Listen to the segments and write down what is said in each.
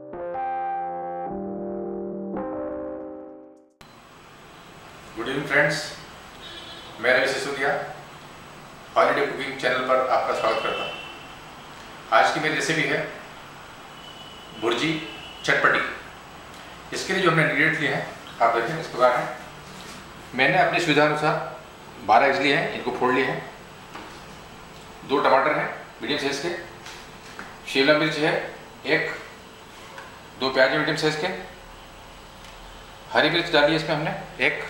Good evening friends, मैं Ravi Sisodia holiday cooking channel पर आपका स्वागत करता हूँ। आज की मेरी रेसिपी है भुर्जी चटपटी। इसके लिए जो हमने इंग्रेडिएंट लिए हैं आप देखें इस प्रकार हैं। मैंने अपनी सुविधा अनुसार 12 एग्स लिए हैं, इनको फोड़ लिए हैं। 2 टमाटर हैं मीडियम साइज के, शिमला मिर्च है 1, 2 प्याज मीडियम साइज के, हरी मिर्च डाली है इसमें हमने 1,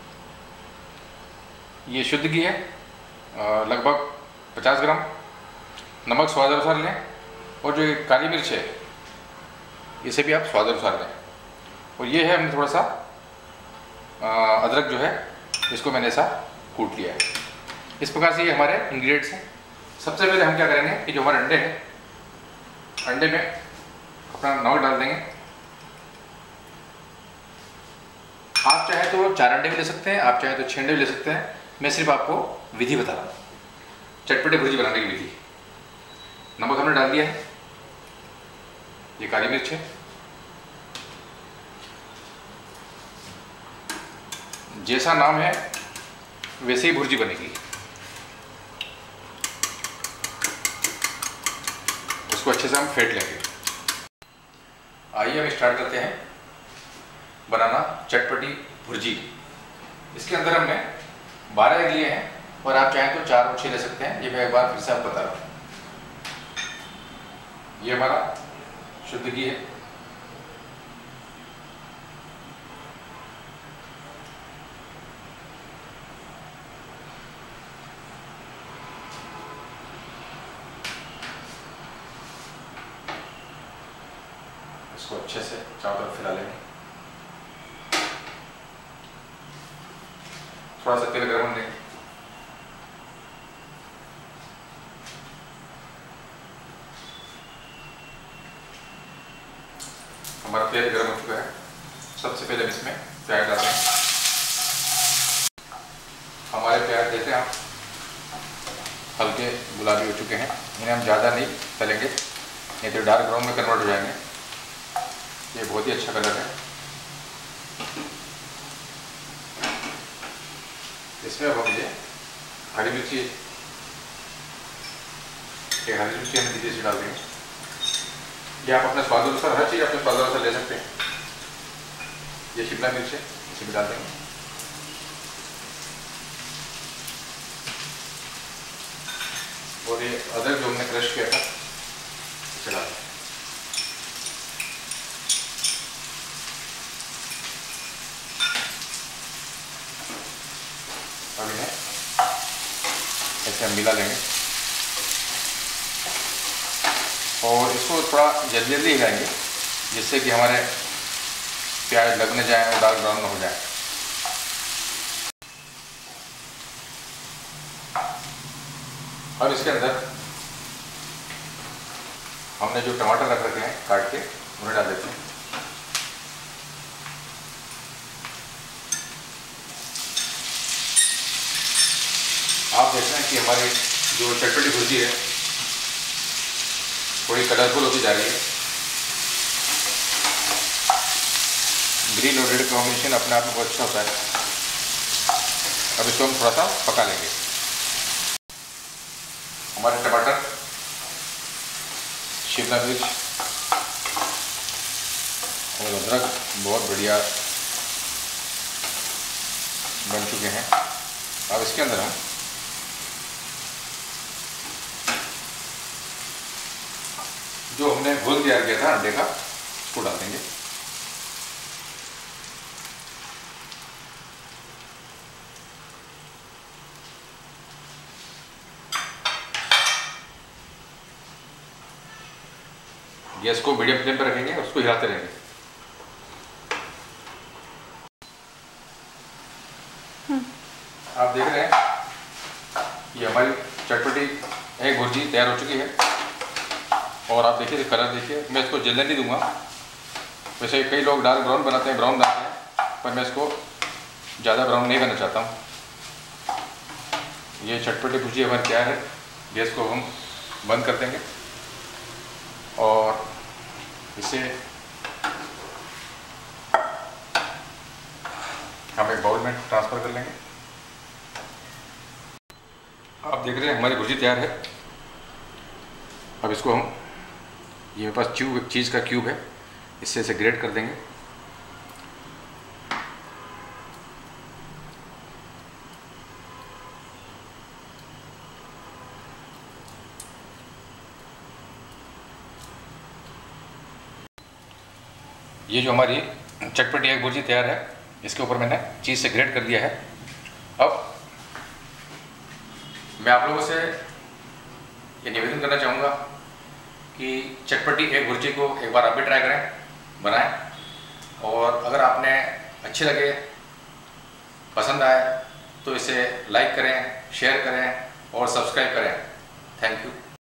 ये शुद्ध घी है लगभग 50 ग्राम, नमक स्वाद अनुसार लें, और जो काली मिर्च है इसे भी आप स्वाद अनुसार लें, और ये है हमने थोड़ा सा अदरक जो है इसको मैंने ऐसा कूट लिया है। इस प्रकार से ये हमारे इंग्रेडिएंट्स हैं। सबसे पहले हम क्या करेंगे कि जो हमारे अंडे हैं, अंडे में अपना नमक डाल देंगे। आप चाहे तो 4 अंडे भी ले सकते हैं, आप चाहे तो 6 अंडे भी ले सकते हैं। मैं सिर्फ आपको विधि बता रहा हूँ, चटपटे भुर्जी बनाने की विधि। नमक हमने डाल दिया है, ये काली मिर्च है, जैसा नाम है वैसे ही भुर्जी बनेगी। उसको अच्छे से हम फेंट लेंगे। आइए हम स्टार्ट करते हैं बनाना चटपटी भुर्जी। इसके अंदर हमने 12 एग लिए हैं, और आप चाहें तो 4 और 6 ले सकते हैं। ये मैं एक बार फिर से आपको बता रहा हूँ। ये हमारा शुद्ध घी है, इसको अच्छे से चारों तरफ फैला लेंगे। थोड़ा सा तेल गर्म होने देंगे। हमारा तेल गर्म हो चुका है। सबसे पहले हम इसमें प्याज डाल देंगे। हमारे प्याज जैसे हम हल्के गुलाबी हो चुके हैं, इन्हें हम ज़्यादा नहीं तलेंगे, नहीं तो डार्क ब्राउन में कन्वर्ट हो जाएंगे। ये बहुत ही अच्छा कलर है। इसमें अब हम ये हरी मिर्ची, हरी मिर्ची हम धीरे से डाल देंगे। ये आप अपने स्वाद अनुसार, हर चीज़ अपने स्वाद अनुसार ले सकते हैं। ये शिमला मिर्च है, इसे भी डाल देंगे। और ये अदरक जो हमने क्रश किया था इसे डाल देंगे। अब इन्हें ऐसे हम मिला लेंगे, और इसको थोड़ा जल्दी जल्दी हिलाएंगे, जिससे कि हमारे प्याज लग न जाए और डार्क ब्राउन न हो जाए। अब इसके अंदर हमने जो टमाटर रख रखे हैं काट के, उन्हें डाल देते हैं। आप देख रहे हैं कि हमारी जो चटपटी भुर्जी है थोड़ी कलरफुल होती जा रही है। ग्रीन और रेड कॉम्बिनेशन अपने आप में बहुत अच्छा होता है। अब इसको हम थोड़ा सा पका लेंगे। हमारे टमाटर, शिमला मिर्च और अदरक बहुत बढ़िया बन चुके हैं। अब इसके अंदर हम जो हमने घोल तैयार किया था अंडे का, उसको डाल देंगे। गैस को मीडियम फ्लेम पर रखेंगे, उसको हिलाते रहेंगे। आप देख रहे हैं ये हमारी चटपटी एग भुर्जी तैयार हो चुकी है। और आप देखिए कलर देखिए, मैं इसको जलने नहीं दूंगा। वैसे कई लोग डार्क ब्राउन बनाते हैं, ब्राउन बनाते हैं, पर मैं इसको ज़्यादा ब्राउन नहीं करना चाहता हूँ। ये चटपटी भुर्जी हमारी तैयार है। गैस को हम बंद कर देंगे और इसे हम एक बाउल में ट्रांसफ़र कर लेंगे। आप देख रहे हैं हमारी भुर्जी तैयार है। अब इसको हम, ये मेरे पास चीज़ का क्यूब है, इससे इसे ग्रेट कर देंगे। ये जो हमारी चटपटी एग भुर्जी तैयार है, इसके ऊपर मैंने चीज़ से ग्रेट कर दिया है। अब मैं आप लोगों से ये निवेदन करना चाहूँगा कि चटपटी एग भुर्जी को एक बार आप भी ट्राई करें, बनाएं, और अगर आपने अच्छे लगे, पसंद आए तो इसे लाइक करें, शेयर करें और सब्सक्राइब करें। Thank you.